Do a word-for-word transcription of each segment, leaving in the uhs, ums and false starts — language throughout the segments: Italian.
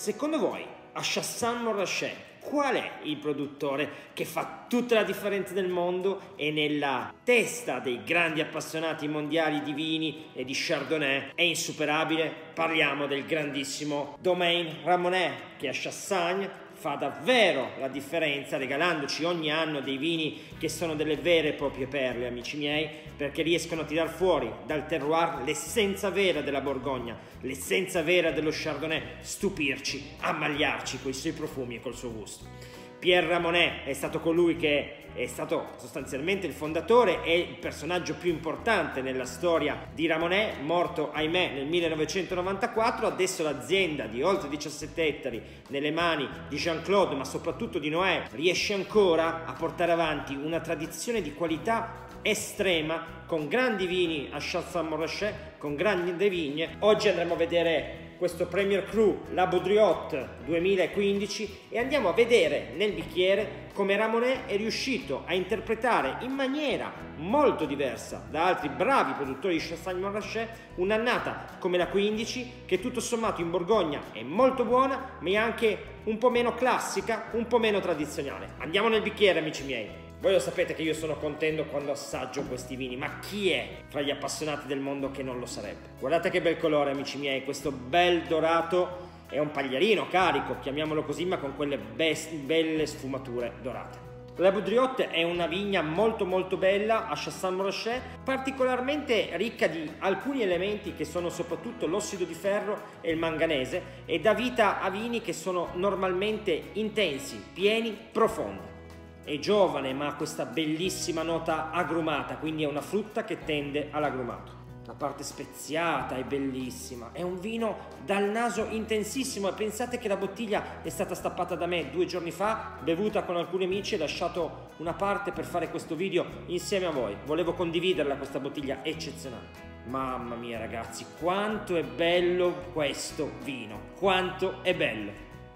secondo voi a Chassagne Montrachet qual è il produttore che fa tutta la differenza del mondo e nella testa dei grandi appassionati mondiali di vini e di Chardonnay è insuperabile? Parliamo del grandissimo Domaine Ramonet, che a Chassagne fa davvero la differenza, regalandoci ogni anno dei vini che sono delle vere e proprie perle, amici miei, perché riescono a tirar fuori dal terroir l'essenza vera della Borgogna, l'essenza vera dello Chardonnay, stupirci, ammaliarci coi suoi profumi e col suo gusto. Pierre Ramonet è stato colui che è stato sostanzialmente il fondatore e il personaggio più importante nella storia di Ramonet, morto ahimè nel millenovecentonovantaquattro. Adesso l'azienda di oltre diciassette ettari nelle mani di Jean-Claude, ma soprattutto di Noè, riesce ancora a portare avanti una tradizione di qualità estrema con grandi vini a Chassagne Montrachet, con grandi vigne. Oggi andremo a vedere questo Premier Cru La Boudriotte duemilaquindici e andiamo a vedere nel bicchiere come Ramonet è riuscito a interpretare in maniera molto diversa da altri bravi produttori di Chassagne Montrachet un'annata come la quindici, che tutto sommato in Borgogna è molto buona, ma è anche un po' meno classica, un po' meno tradizionale. Andiamo nel bicchiere, amici miei. Voi lo sapete che io sono contento quando assaggio questi vini, ma chi è fra gli appassionati del mondo che non lo sarebbe? Guardate che bel colore, amici miei, questo bel dorato è un pagliarino carico, chiamiamolo così, ma con quelle belle sfumature dorate. La Boudriotte è una vigna molto molto bella a Chassagne Montrachet, particolarmente ricca di alcuni elementi che sono soprattutto l'ossido di ferro e il manganese, e dà vita a vini che sono normalmente intensi, pieni, profondi. È giovane ma ha questa bellissima nota agrumata, quindi è una frutta che tende all'agrumato. La parte speziata è bellissima, è un vino dal naso intensissimo e pensate che la bottiglia è stata stappata da me due giorni fa, bevuta con alcuni amici e lasciato una parte per fare questo video insieme a voi. Volevo condividerla questa bottiglia eccezionale. Mamma mia ragazzi, quanto è bello questo vino, quanto è bello!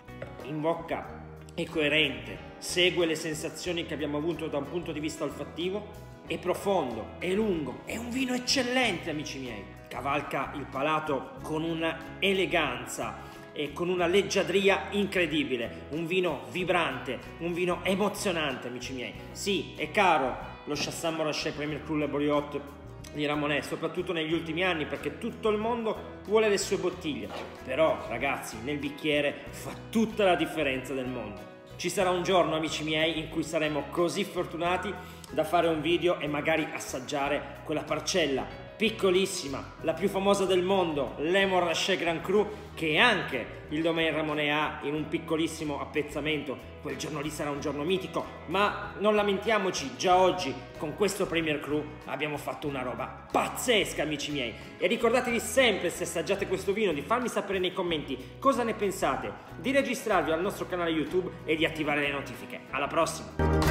In bocca è coerente, segue le sensazioni che abbiamo avuto da un punto di vista olfattivo, è profondo, è lungo, è un vino eccellente, amici miei. Cavalca il palato con una eleganza e con una leggiadria incredibile, un vino vibrante, un vino emozionante, amici miei. Sì, è caro lo Chassagne Montrachet Premier Cru La Boudriotte di Ramonet, soprattutto negli ultimi anni, perché tutto il mondo vuole le sue bottiglie, però ragazzi nel bicchiere fa tutta la differenza del mondo. Ci sarà un giorno, amici miei, in cui saremo così fortunati da fare un video e magari assaggiare quella parcella piccolissima, la più famosa del mondo, Le Montrachet Grand Cru, che anche il Domaine Ramonet ha in un piccolissimo appezzamento. Quel giorno lì sarà un giorno mitico, ma non lamentiamoci, già oggi con questo Premier Cru abbiamo fatto una roba pazzesca, amici miei. E ricordatevi sempre, se assaggiate questo vino, di farmi sapere nei commenti cosa ne pensate, di registrarvi al nostro canale YouTube e di attivare le notifiche. Alla prossima!